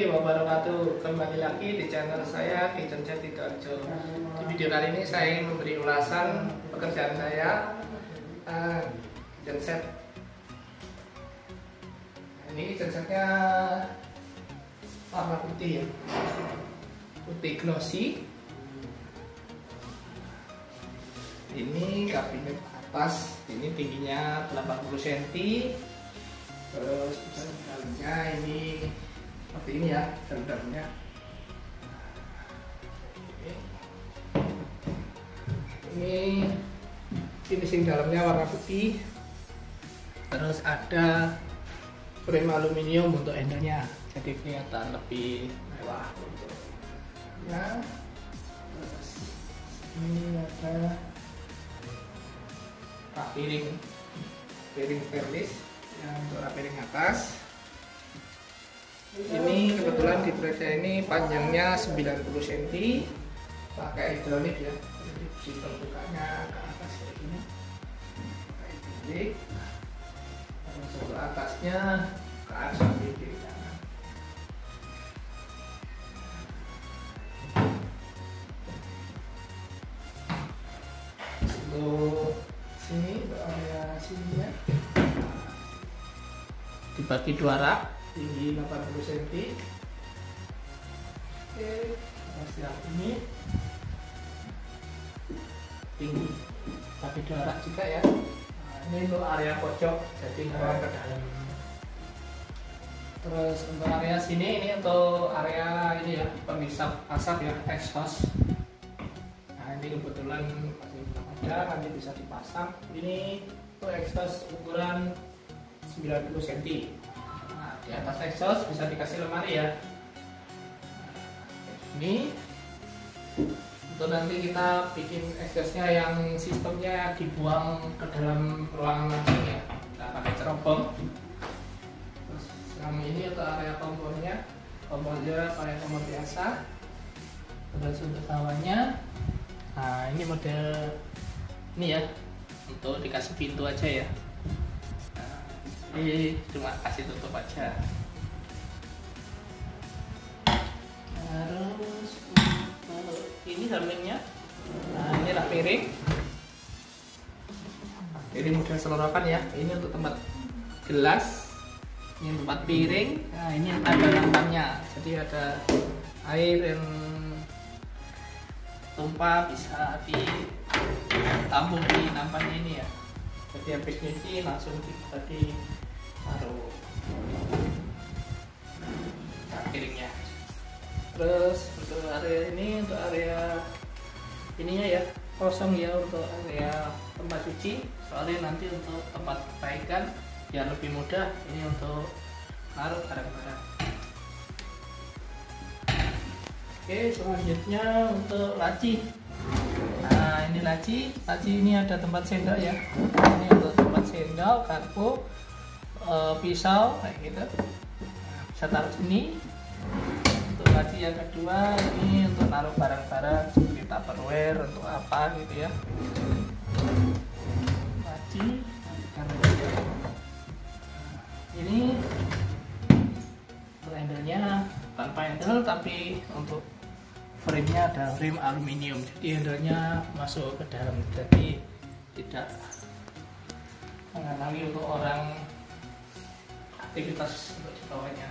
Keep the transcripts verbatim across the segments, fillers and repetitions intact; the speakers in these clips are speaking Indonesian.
warahmatullahi wabarakatuh. Kembali lagi di channel saya Kitchen Sidoarjo. Di video kali ini saya ingin memberi ulasan pekerjaan saya uh, kitchen set. Nah, ini kitchen setnya warna putih ya, putih glossy. Ini kabinet atas, ini tingginya delapan puluh sentimeter. Terus dalamnya ini seperti ini ya, dalam-dalamnya. Ini finishing dalamnya warna putih. Terus ada frame aluminium untuk handle-nya, jadi kelihatan lebih mewah. Ya. Terus ini ada rak piring, piring stainless yang untuk rak piring atas. Ini kebetulan di proyek saya ini panjangnya sembilan puluh sentimeter, pakai hidrolik ya, jadi bisa bukanya ke atas kayak gini, pakai hidrolik. Terus untuk atasnya ke atas sampai kiri kanan. Untuk sini, untuk area sininya dibagi dua rak, tinggi delapan puluh sentimeter. Oke, terus yang ini tinggi bagi dua rak juga ya. Nah, ini untuk area pojok, jadi ngeruang ke dalam. Terus untuk area sini, ini untuk area ini ya, pemisah asap ya, exhaust. Nah, ini kebetulan masih belum ada, nanti bisa dipasang. Ini untuk exhaust ukuran sembilan puluh sentimeter. Nah, di atas exhaust bisa dikasih lemari ya. Ini untuk nanti kita bikin exhaustnya yang sistemnya dibuang ke dalam ruangan langsung ya, kita pakai cerobong. Terus yang ini untuk area kompornya, kompornya pakai kompor biasa. Terus untuk bawahnya, nah ini model ini ya, untuk dikasih pintu aja ya. Ini cuma kasih tutup aja. Terus untuk ini sampingnya, nah ini rak piring. Ini model selorokan ya. Ini untuk tempat gelas, ini tempat piring. Nah ini ada nampannya, jadi ada air yang tumpah bisa ditampung di nampannya ini ya. Jadi habis nyuci langsung kita di taruh nah, piringnya. Terus untuk area ini, untuk area ininya ya kosong ya, untuk area tempat cuci. Soalnya nanti untuk tempat perbaikan biar lebih mudah, ini untuk naruh barang-barang. Oke, selanjutnya untuk laci. Nah ini laci, laci ini ada tempat sendok ya. Ini untuk tempat sendok, garpu, e, pisau kayak gitu. Nah, bisa taruh sini. Untuk laci yang kedua ini untuk naruh barang-barang seperti tupperware, untuk apa gitu ya. Laci, ini untuk handle-nya tanpa handle tapi untuk frame-nya ada frame aluminium, jadi handle-nya masuk ke dalam, jadi tidak menghalangi untuk orang aktivitas untuk di bawahnya.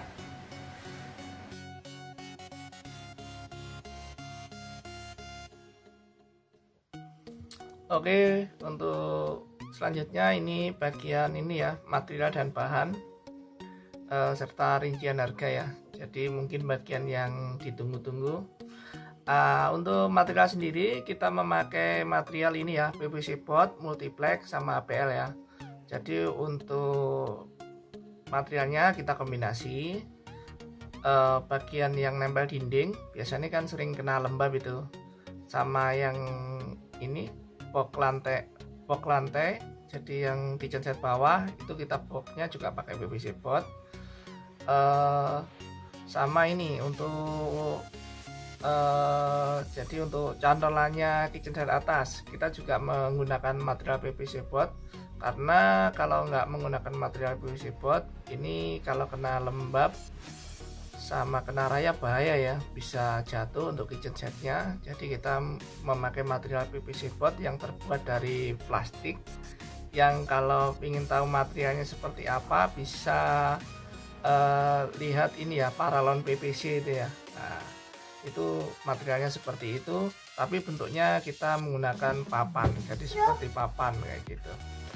Oke, untuk selanjutnya ini bagian ini ya, material dan bahan eh, serta rincian harga ya. Jadi mungkin bagian yang ditunggu-tunggu. Uh, untuk material sendiri kita memakai material ini ya, P V C board, multiplex sama A P L ya. Jadi untuk materialnya kita kombinasi. Uh, bagian yang nempel dinding biasanya kan sering kena lembab itu, sama yang ini box lantai, box lantai. Jadi yang di genset bawah itu kita boxnya juga pakai P V C board. Uh, sama ini untuk Uh, jadi untuk cantolannya kitchen set atas kita juga menggunakan material P V C board, karena kalau nggak menggunakan material P V C board ini kalau kena lembab sama kena rayap bahaya ya, bisa jatuh untuk kitchen setnya. Jadi kita memakai material P V C board yang terbuat dari plastik, yang kalau ingin tahu materialnya seperti apa bisa uh, lihat ini ya, paralon P V C itu ya. Nah, itu materialnya seperti itu, tapi bentuknya kita menggunakan papan, jadi seperti papan kayak gitu.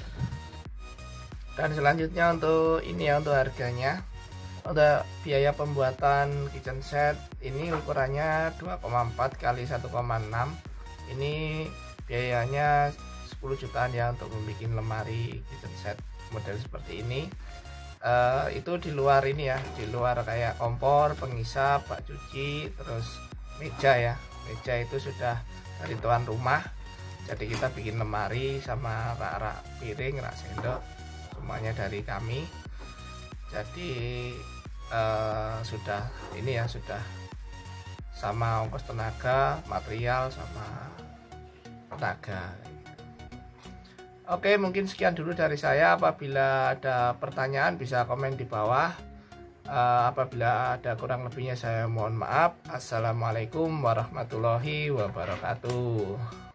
Dan selanjutnya untuk ini ya, untuk harganya, untuk biaya pembuatan kitchen set ini ukurannya dua koma empat kali satu koma enam. Ini biayanya sepuluh jutaan ya untuk membuat lemari kitchen set model seperti ini. Uh, itu di luar ini ya, di luar kayak kompor, pengisap, bak cuci, terus meja ya. Meja itu sudah dari tuan rumah, jadi kita bikin lemari sama rak-rak piring, rak sendok, semuanya dari kami. Jadi uh, sudah ini ya, sudah sama ongkos tenaga, material sama tenaga. Oke, mungkin sekian dulu dari saya. Apabila ada pertanyaan bisa komen di bawah. Uh, apabila ada kurang lebihnya saya mohon maaf. Assalamualaikum warahmatullahi wabarakatuh.